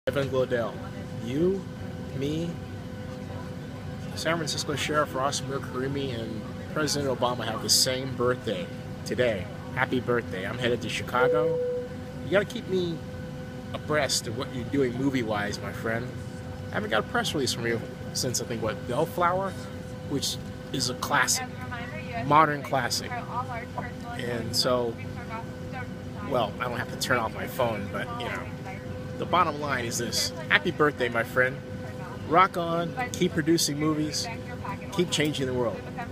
Evan Glodell. You, me, San Francisco Sheriff Ross Karimi, and President Obama have the same birthday today. Happy birthday. I'm headed to Chicago. You gotta keep me abreast of what you're doing movie-wise, my friend. I haven't got a press release from you since, I think, what, Bellflower? Which is a classic. Modern classic. And so, well, I don't have to turn off my phone, but, you know, the bottom line is this. Happy birthday, my friend. Rock on, keep producing movies, keep changing the world.